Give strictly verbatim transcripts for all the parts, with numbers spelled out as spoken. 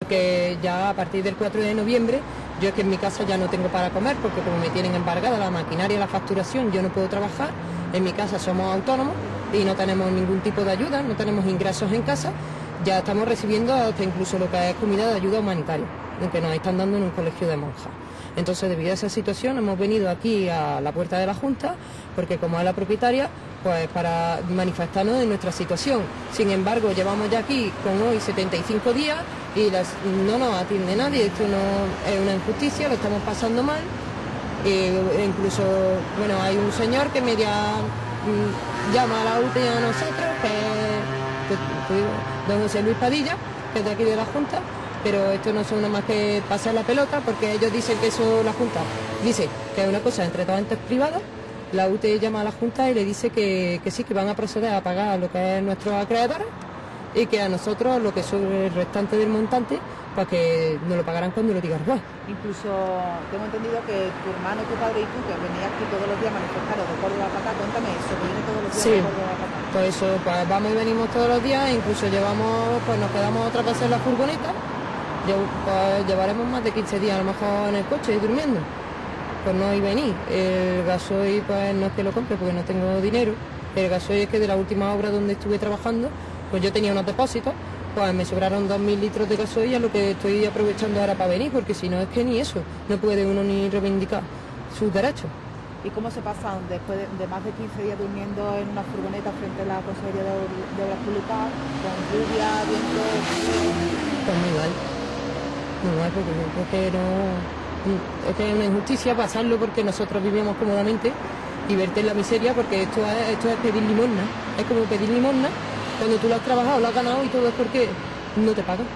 Que ya a partir del cuatro de noviembre, yo es que en mi casa ya no tengo para comer, porque como me tienen embargada la maquinaria y la facturación, yo no puedo trabajar. En mi casa somos autónomos y no tenemos ningún tipo de ayuda, no tenemos ingresos en casa. Ya estamos recibiendo hasta incluso lo que es comida de ayuda humanitaria, que nos están dando en un colegio de monjas. Entonces, debido a esa situación, hemos venido aquí a la puerta de la Junta, porque como es la propietaria, pues para manifestarnos de nuestra situación. Sin embargo, llevamos ya aquí con hoy setenta y cinco días y las, no nos atiende nadie. Esto no es una injusticia, lo estamos pasando mal. E incluso, bueno, hay un señor que media mmm, llama a la U T I a nosotros, que es don José Luis Padilla, que es de aquí de la Junta. Pero esto no son nada más que pasar la pelota, porque ellos dicen que eso, la Junta dice que es una cosa entre todos entes privados. La U T I llama a la Junta y le dice que, que sí, que van a proceder a pagar lo que es nuestros acreedores y que a nosotros lo que es el restante del montante, pues que nos lo pagarán cuando lo diga el juez. Incluso tengo entendido que tu hermano, tu padre y tú, que venías aquí todos los días a manifestaros de Córdoba para acá, cuéntame eso, que viene todos los días sí, de Córdoba para acá. Pues eso, pues vamos y venimos todos los días, incluso llevamos, pues nos quedamos otra vez en la furgoneta. Pues llevaremos más de quince días a lo mejor en el coche durmiendo, pues no ir venir. El gasoil pues no es que lo compre porque no tengo dinero. El gasoil es que de la última obra donde estuve trabajando, pues yo tenía unos depósitos, pues me sobraron dos mil litros de gasoil, a lo que estoy aprovechando ahora para venir, porque si no es que ni eso, no puede uno ni reivindicar sus derechos. ¿Y cómo se pasan después de, de más de quince días durmiendo en una furgoneta frente a la Consejería de, de Obras Públicas, con lluvia, viento? Pues muy mal. No, porque es que no, es que es una injusticia pasarlo porque nosotros vivimos cómodamente y verte en la miseria, porque esto es, esto es pedir limosna, es como pedir limosna cuando tú lo has trabajado, lo has ganado y todo es porque no te pagan.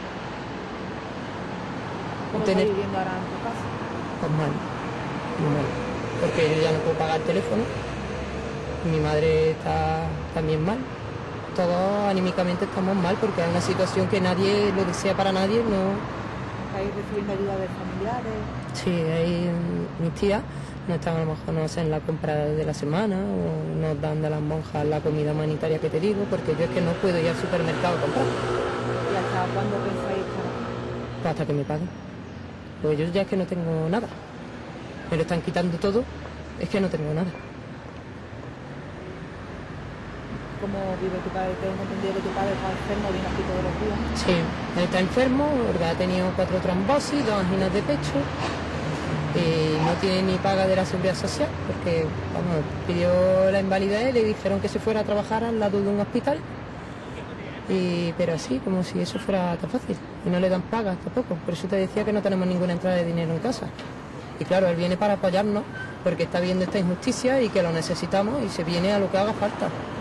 ¿Cómo Tener... estás viviendo ahora en tu casa? Pues mal, muy mal, porque yo ya no puedo pagar el teléfono, mi madre está también mal, todos anímicamente estamos mal porque es una situación que nadie lo desea para nadie, no... ¿Estáis recibiendo ayuda de familiares? Sí, ahí mis tías no están, a lo mejor no hacen la compra de la semana o nos dan de las monjas la comida humanitaria que te digo, porque yo es que no puedo ir al supermercado a comprar. ¿Y hasta cuándo pensáis estar? Pues hasta que me paguen. Pues yo ya es que no tengo nada. Me lo están quitando todo, es que no tengo nada. ¿Cómo vive tu padre? Tengo entendido que tu padre está enfermo, viene aquí todos los días. Sí, él está enfermo, porque ha tenido cuatro trombosis, dos anginas de pecho, y no tiene ni paga de la seguridad social, porque vamos, pidió la invalidez y le dijeron que se fuera a trabajar al lado de un hospital, y, pero así, como si eso fuera tan fácil, y no le dan paga tampoco. Por eso te decía que no tenemos ninguna entrada de dinero en casa. Y claro, él viene para apoyarnos, porque está viendo esta injusticia y que lo necesitamos, y se viene a lo que haga falta.